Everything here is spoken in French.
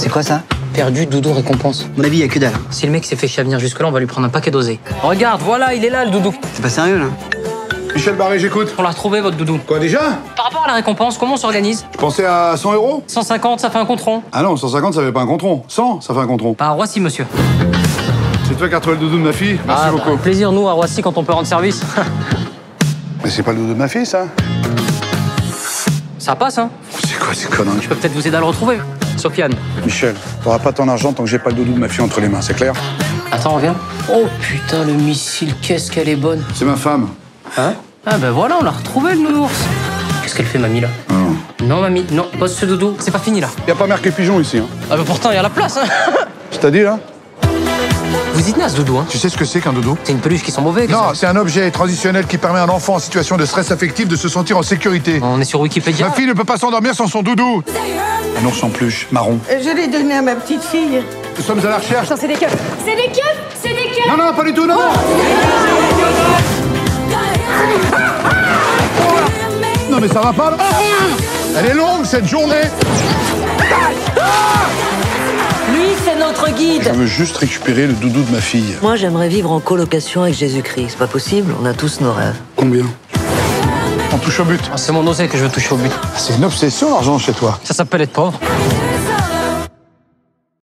C'est quoi ça? Perdu, doudou, récompense. À mon avis, y a que dalle. Si le mec s'est fait chier à venir jusque-là, on va lui prendre un paquet dosé. Regarde, voilà, il est là, le doudou. C'est pas sérieux, là? Michel Barré, j'écoute. On l'a retrouvé, votre doudou. Quoi, déjà? Par rapport à la récompense, comment on s'organise? Je pensais à 100 €. 150, ça fait un compte rond. Ah non, 150, ça fait pas un compte rond. 100, ça fait un compte rond. Bah, à Roissy, monsieur. C'est toi qui as retrouvé le doudou de ma fille? Merci beaucoup. Plaisir, nous, à Roissy, quand on peut rendre service. Mais c'est pas le doudou de ma fille, ça? Ça passe, hein? C'est quoi ces conneries? Je peux peut-être vous aider à le retrouver. Sofiane. Michel, t'auras pas ton argent tant que j'ai pas le doudou de ma fille entre les mains, c'est clair? Attends, reviens. Oh putain, le missile, qu'est-ce qu'elle est bonne. C'est ma femme. Hein? Ah ben voilà, on l'a retrouvé, le nounours. Qu'est-ce qu'elle fait, mamie, là? Non, mamie, non, pose ce doudou. C'est pas fini, là. Y a pas marqué pigeon ici, hein? Ah ben pourtant, il y a la place, hein. Je t'ai dit, là? Vous y tenez à ce doudou, hein? Tu sais ce que c'est qu'un doudou? C'est une peluche qui sent mauvais. Non, c'est un objet transitionnel qui permet à un enfant en situation de stress affectif de se sentir en sécurité. On est sur Wikipédia. Ma fille ne peut pas s'endormir sans son doudou. Un ours en peluche, marron. Je l'ai donné à ma petite fille. Nous sommes à la recherche. Attends, c'est des keufs. C'est des keufs. C'est des keufs. Non, non, pas du tout, non, non. Non, mais ça va pas, là. Elle est longue, cette journée. Lui, c'est notre Je guide. veux juste récupérer le doudou de ma fille. Moi, j'aimerais vivre en colocation avec Jésus-Christ. C'est pas possible, on a tous nos rêves. Combien? On touche au but. Ah, c'est mon osé que je veux toucher au but. C'est une obsession, l'argent, chez toi. Ça s'appelle être pauvre.